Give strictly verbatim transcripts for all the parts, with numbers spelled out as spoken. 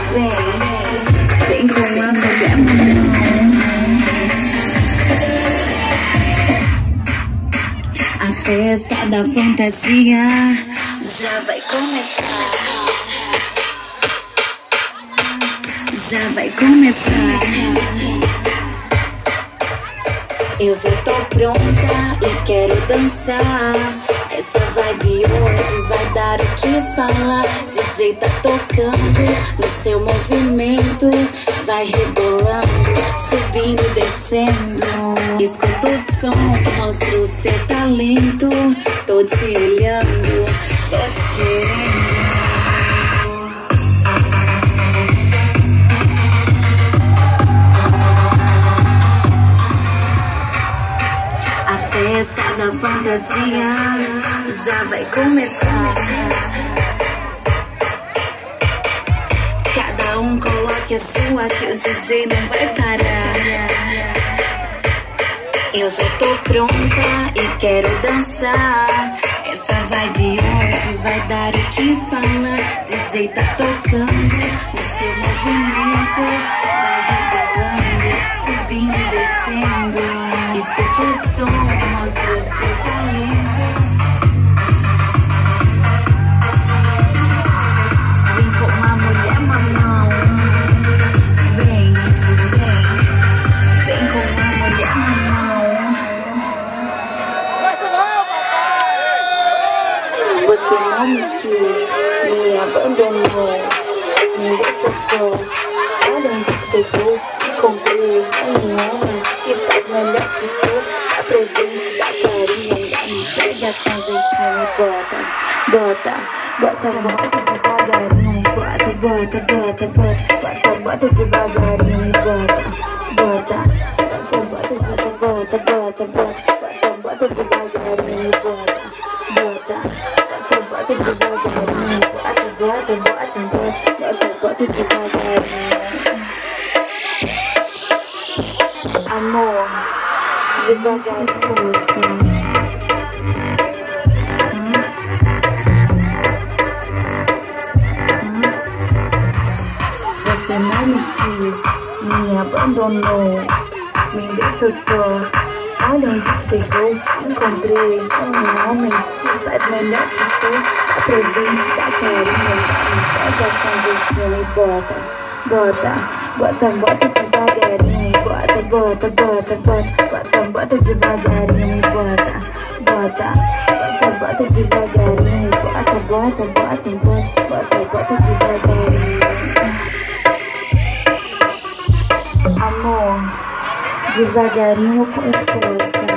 Vem, vem com a mulher mamão. A festa da fantasia já vai começar. Já vai começar. Eu já tô pronta e quero dançar. Essa vibe hoje vai dar o que falar. D J tá tocando no seu movimento, vai rebolando, subindo e descendo. Escuta o som, mostra o seu talento. Tô te olhando, tô te querendo. A festa da fantasia já vai começar. Cada um coloque a sua que o D J não vai parar. Eu já tô pronta e quero dançar. Essa vibe hoje vai dar o que falar. D J tá tocando no seu movimento, vai rebolando, subindo e descendo. Escuta o som, mostra o seu talento. Vem com a mulher mamão. Vem, vem, vem com a mulher mamão. Você não me quis, me abandonou, me deixou só. Olha onde chegou, encontrei um homem que faz melhor que tu. Apresente da carinha, me pega com jeitinho e bota, bota, bota, bota devagarinho. Bota, bota, bota, bota, bota, bota devagarinho e bota, bota, bota, bota, bota, bota, bota, bota devagarinho e bota, bota, bota, bota devagarinho, bota, bota, bota, bota, bota devagarinho. Amor, devagar e força. Você não me quis, me abandonou, me deixou só. Olha onde chegou, encontrei um homem que faz melhor que tu. Apresente da carinha, me pega com jeitinho e bota, bota, bota, bota devagarinho. Bota, bota, bota, bota, bota, bota devagarinho. Bota, bota, bota, bota devagarinho. Bota, bota, bota, bota, bota, bota devagarinho. Amor, devagarinho com força.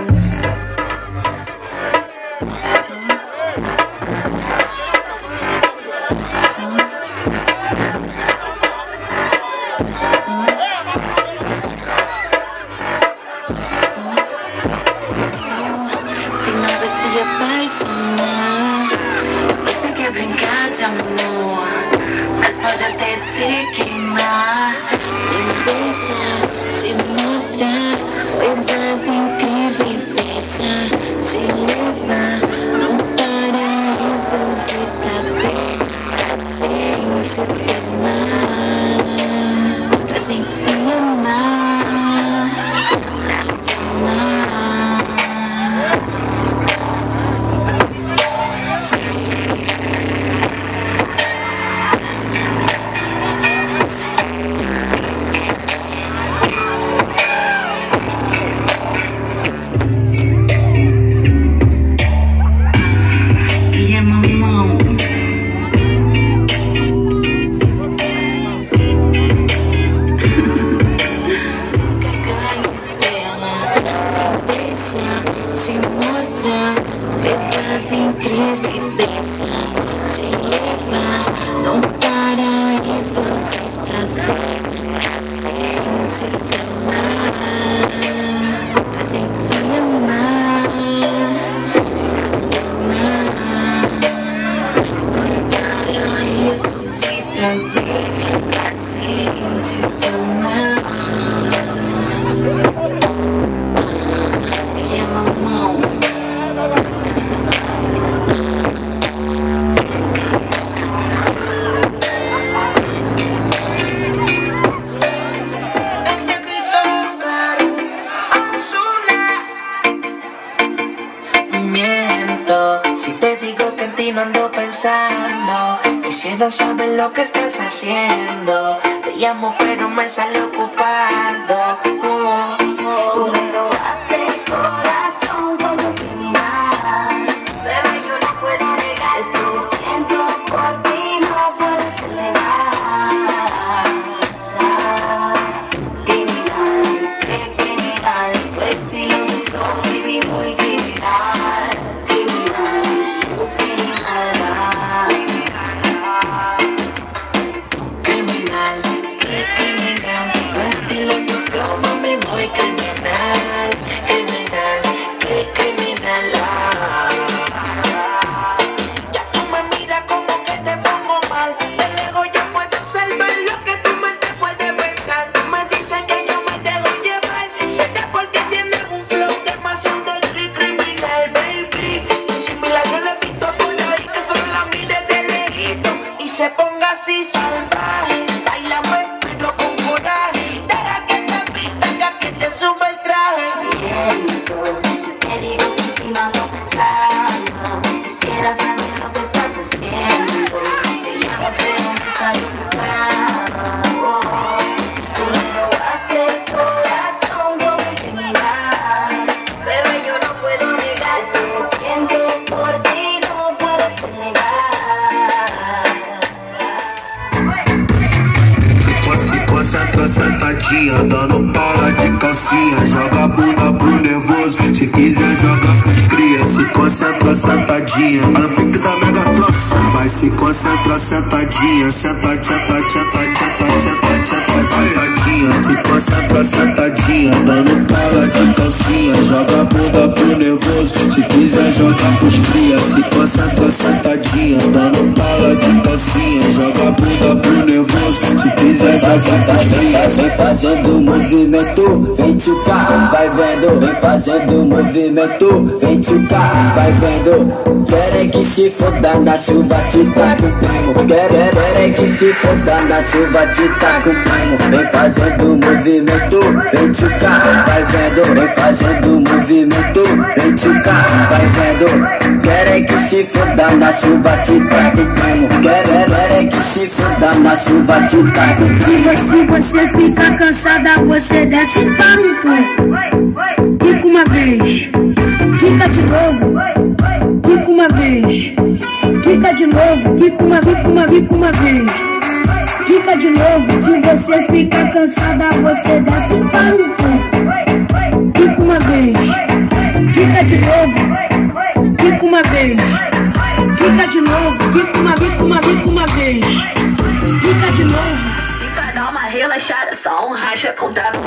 Você quer brincar de amor, mas pode até se queimar. Me deixa te mostrar coisas incríveis. Deixa te levar num paraíso de prazer. Pra gente se amar, pra gente se amar, pra se amar. Te mostrar coisas incríveis. Deixa te levar num paraíso de prazer. Pra gente se amar, pra gente se amar, pra se amar. Num paraíso de prazer. Pra gente se amar. todos saben lo que estás haciendo. Te llamo pero me sale ocupado. Oh, oh. Tú me robaste el corazón como criminal. Bebé, yo no puedo negar esto que siento por ti, no puede ser legal. Criminal, qué criminal, tu estilo, tu flow, baby, muy criminal. Criminal, muy criminal. Criminal, qué criminal, tu estilo, tu flow, mami, muy criminal. Criminal, qué criminal. Ya tú me miras como que te pongo mal. De lejos yo puedo salvar lo que tu mente puede pensar. Me dicen que yo me dejo llevar. Será porque tienes un flow demasiado criminal, baby. Similar yo le he visto por ahí que solo la mire de lejito y se ponga así salvaje. Bailame pero con coraje. Deja que te pinta, que te suba el traje. Miento, si te digo que en ti no ando pensando. Quisiera saber lo que estás haciendo. Te llamo pero me sale ocupado. Oh, oh. Tú me robaste el corazón como un criminal. Bebé, yo no puedo negar esto que siento por ti, no puede ser legal. Ficou senta, sentadinha, dando pala de calcinha. Joga a bunda pro nervoso, se quiser joga pros cria. Se concentra sentadinha, para o pique da mega troça. Mas se concentra sentadinha, senta, senta, senta, senta, senta, senta, sentadinha. Se concentra sentadinha, dando pala de calcinha. Joga a bunda pro nervoso, se quiser joga pros cria. Se concentra sentadinha, dando pala de calcinha. Joga a bunda pro nervoso, se quiser joga. Vem fazendo movimento, vem tchucar, vai vendo. Vem fazendo movimento, vem tchucar, vai vendo. Querem que se foda na chuva, te tá com primo. Querem, querem que se foda na chuva, te tá com primo. Vem fazendo movimento, vem tchucar, vai vendo. Vem fazendo movimento, vem tchucar, vai vendo. Querem que se foda na chuva, te tá com primo. Querem, querem que se foda na chuva, te tá com primo. Se você fica cansada, você desce para um pouco. Fica uma vez, fica de novo. Fica uma vez, fica de novo. Fica uma, fica uma, fica uma vez. Fica de novo. Se você fica cansada, você desce para um pouco. Fica uma vez, fica de novo. Fica uma vez, fica de novo. Fica uma, fica uma, fica uma vez. Fica de novo. Dá uma relaxada, só um racha contra a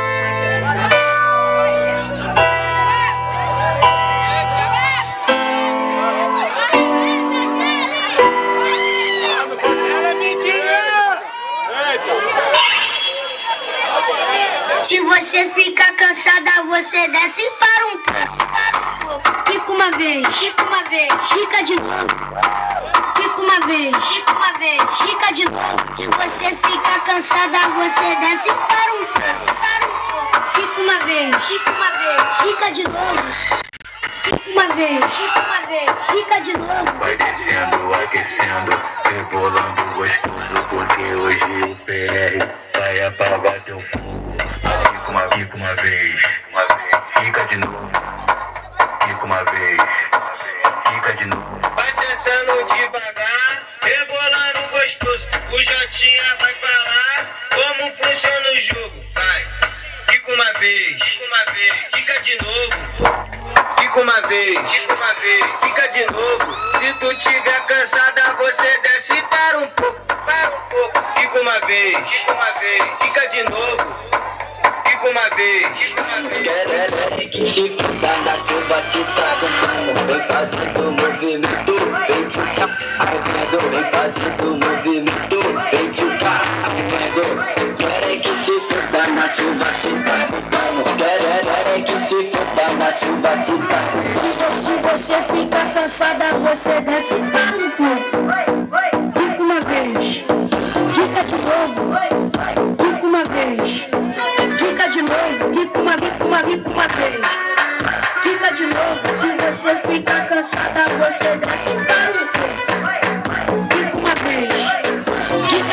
Se você fica cansada, você desce para um pouco. Fica uma vez, fica uma vez, fica de novo. Fica uma vez, fica uma vez, fica de novo. Se você fica cansada, você desce para um pouco. Fica uma vez, fica uma vez, fica de novo. Fica uma vez, fica uma vez, fica de novo. Vai descendo, aquecendo, rebolando gostoso, porque hoje o P R vai apagar teu fogo. Fica uma, fica uma vez, uma vez, fica de novo. Fica uma vez, fica de novo. Vai sentando devagar, rebolando gostoso. O Jotinha vai falar como funciona o jogo. Vai, fica uma vez, fica uma vez, fica de novo. Fica uma vez, fica uma vez, fica de novo. Se tu tiver cansada, você desce para um pouco, para um pouco. Fica uma vez, fica uma vez, fica de novo. Fica uma vez, fica uma vez. Querem que se foda na chuva, te tá com primo. Vem fazendo movimento, vem tchucar, vai vendo. Vem fazendo movimento, vem tchucar, vai vendo. Querem que se foda na chuva, te tá com primo. Querem que se foda na chuva, te tá com primo. Se você fica cansada, você desce para um pouco. Fica uma vez, fica de novo. Fica uma vez, fica de novo. Fica uma, fica uma, fica uma vez. Fica de novo. Se você fica cansada, você desce para um pouco. Fica uma vez.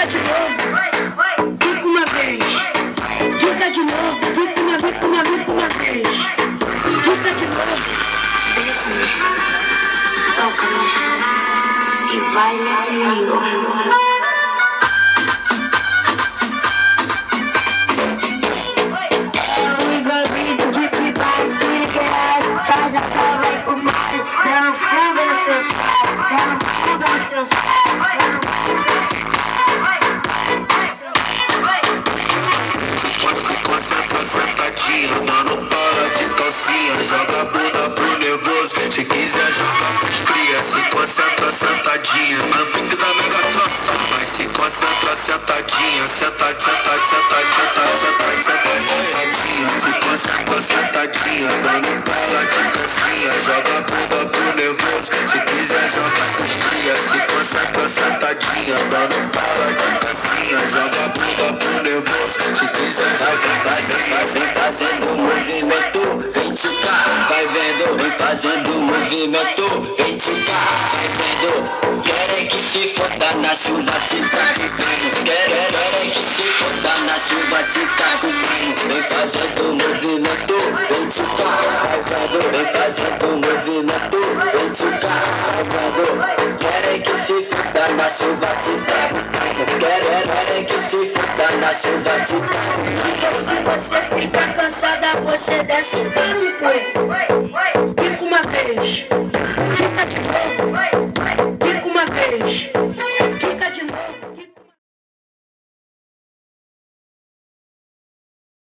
de novo, quica uma vez. Quica de novo, quica uma, quica uma, quica uma vez. Quica de novo. Desce, toca-me e baila comigo. Faz a prova e o mal, dando fuga nos seus pés, dando fuga nos seus pés, dando fuga nos seus Concentra, sentadinha, dando bala de calcinha, joga a bunda pro nervoso, se quiser joga pros cria, se concentra, sentadinha, no pique da mega troça, mas se concentra, sentadinha, senta, senta, senta, senta, senta, sentadinha, se concentra, sentadinha, dando bala de calcinha, joga a bunda pro nervoso, se quiser joga pros cria, se concentra, sentadinha, dando bala de calcinha, joga a bunda pro nervoso, se quiser joga. Vai, vai, vem fazendo movimento, vem tchucar, vai vendo, vem fazendo movimento, vem tchucar, vai vendo. Querem que se foda na chuva, te tá cumprindo. Querem, querem que se foda na chuva, te tá cumprindo. Vem fazendo movimento, vem tchucar, vai vendo, vem fazendo movimento, vem tchucar, vai vendo. Querem que se foda na chuva, te tá cumprindo. Querem, querem que se foda na chuva, te tá cumprindo. Se você fica cansada, você desce para um pouco. Fica uma vez.